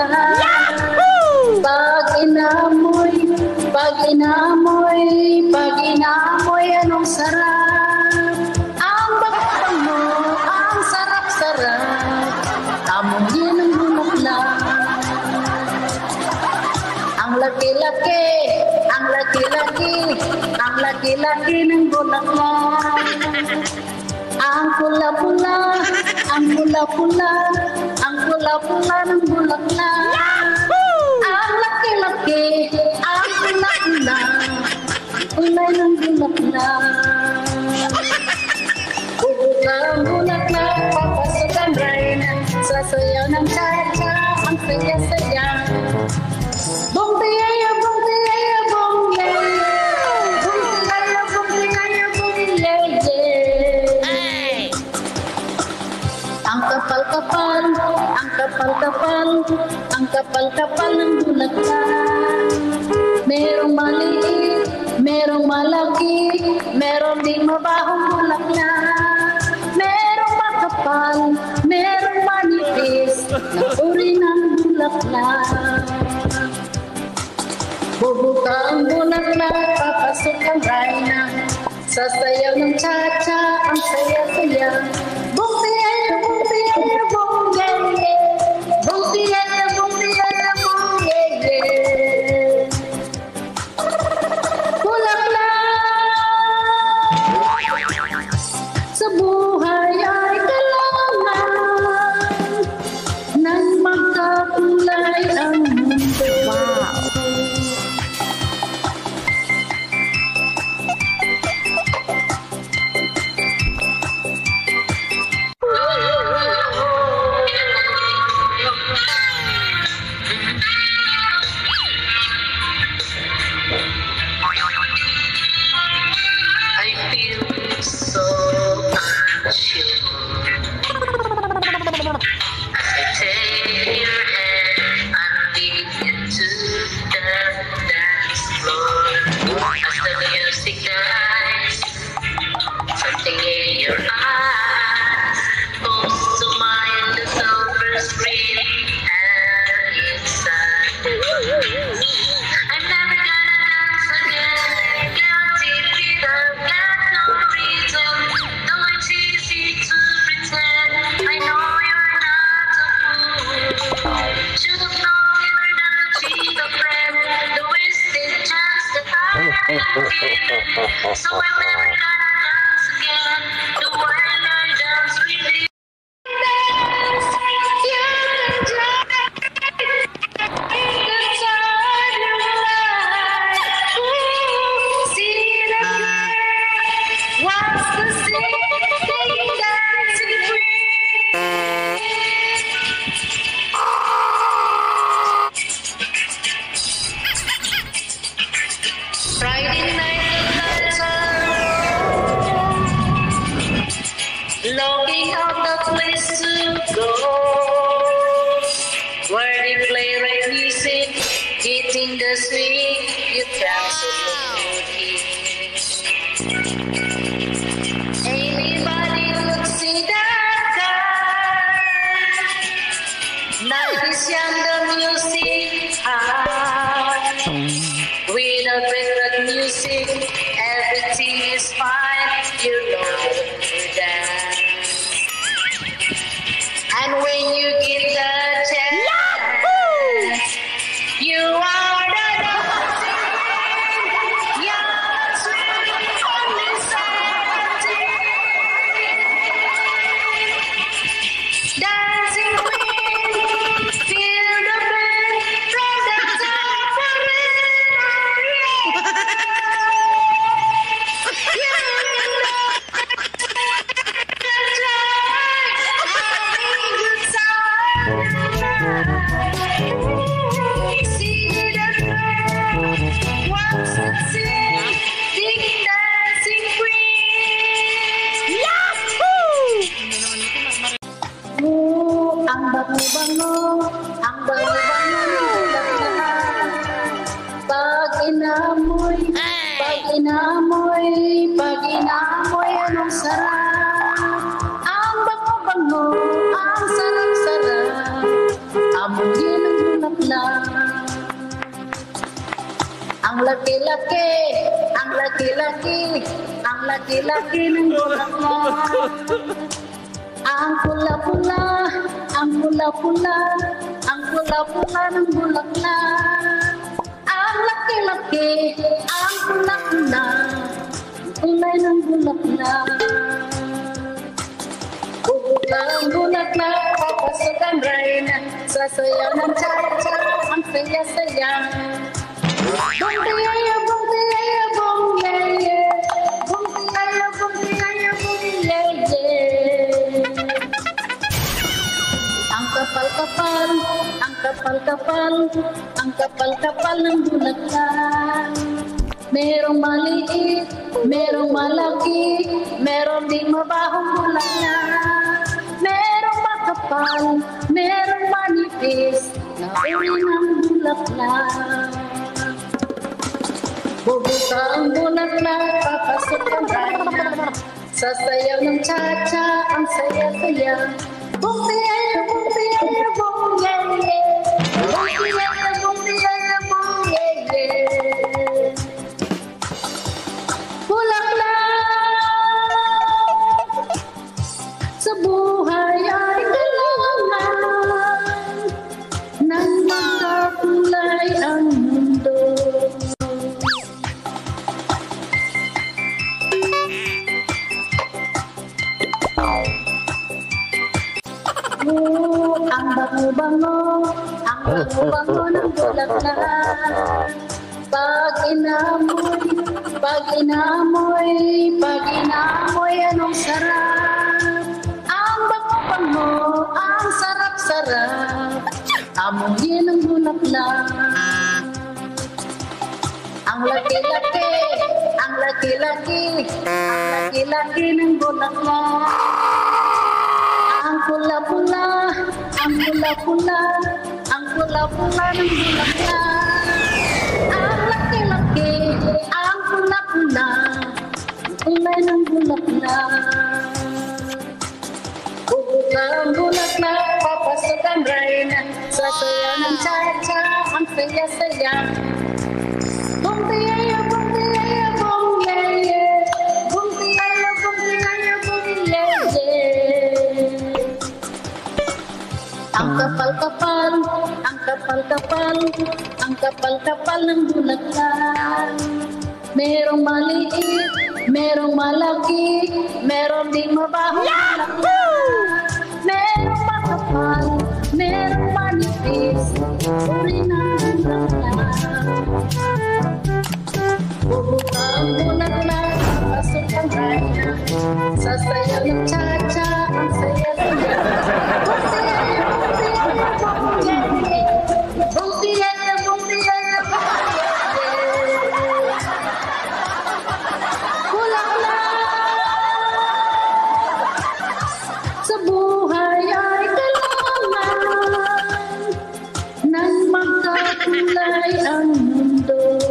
Pag inamoy, anong sarap. Ang bakang mo, ang sarap-sarap. Amoy ng bulaklak. Ang laki-laki, ang laki-laki, ang laki-laki ng bulaklak. Ang pula-pula, ang pula-pula, ang pula-pula ng bulaklak. Ang laki-laki, ang pula-pula, kulay ng bulaklak. Bubuka ang bulaklak, papasok ang reyna, sasayaw ng cha-cha, ang saya-saya. Bong tiyaya, bong tiyaya, bong yeye. Bong tiyaya, bong tiyaya, bong yeye. Ang kapal-kapal, ang kapal-kapal, ang kapal-kapal ng bulaklak. Merong maliit, merong malaki, merong di mabahong bulaklak. Merong makapal, merong manipis, na uri ng bulaklak. Bubuka ang bulaklak, papasok ang reyna, sasayaw ng cha-cha, ang saya-saya. Bong tiyaya, bong tiyaya, bong yeye. Bong tiyaya, bong tiyaya, bong yeye. Bulaklak sa buhay ay kailangan nang magkakulay ang mundo. Wow! So I'm never gonna dance again the way I dance with you. Dance, you can dance in the time you like. Ooh, see the girl, what's the singing, dancing queen. Friday night. Longing out the place to go, where they play right music, hitting the swing, you dance so funky. Anybody looks in that car, night is young, the music high, with a favorite music, everything is fine, you know you dance. And when you get the chance, Yahoo! You are the dancing queen. You're swimming on the dancing queen, feel the pain from the top forever. You know bulaklak. Ang laki-laki, ang laki-laki, ang laki-laki ng bulaklak. Ang pula-pula, ang pula-pula, ang pula-pula ng bulaklak. Ang laki-laki, ang pula-pula, kulay ng bulaklak. Bubuka ang bulaklak, papasok ang reyna, sasayaw ng cha-cha, ang saya-saya. Bong tiyaya, bong tiyaya, bong yeye, bong tiyaya, bong tiyaya, bong yeye. Ang kapal-kapal, ang kapal-kapal, ang kapal-kapal ng bulaklak. Merong maliit, merong malaki, merong di mabahong bulaklak. Merong makapal, merong manipis, na uri ng bulaklak. Bubuka ang bulaklak, papasok ang reyna, sasayaw ng cha-cha, ang saya-saya. Bong tiyaya, bong tiyaya, bong yeye, bong tiyaya, bong tiyaya, bong yeye. Bulaklak sa buhay ay kailangan nang makakulay ang mundo. Ang bango-bango, ang bango-bango ng bulaklak. Pag inamoy, pag inamoy, pag inamoy, anong sarap. Ang bango-bango, ang sarap-sarap, amoyin ng bulaklak. Ang laki-laki, ang laki-laki, ang laki-laki ng bulaklak. Ang pula-pula, ang pula-pula, ang pula-pula ng bulaklak. Ang laki-laki, ang pula-pula, ang kulay ng bulaklak. Bubuka ang bulaklak, papasok ang reyna, sasayaw ng cha-cha, ang saya-saya. Bong tiyaya, bong tiyaya, bong yeye, bong tiyaya, bong tiyaya, bong yeye. Ang kapal-kapal, ang kapal-kapal, ang kapal-kapal ng bulaklak. Merong maliit, merong malaki, merong di mabahong bulaklak. Merong makapal, merong manipis, uri ng bulaklak. Bubuka ang bulaklak, pasok ang reyna, sasayaw ng cha-cha, ang saya-saya. Bong tiyaya, bong tiyaya, bong yeye. Bulaklak sa buhay ay kailangan nang magkakulay ang mundo.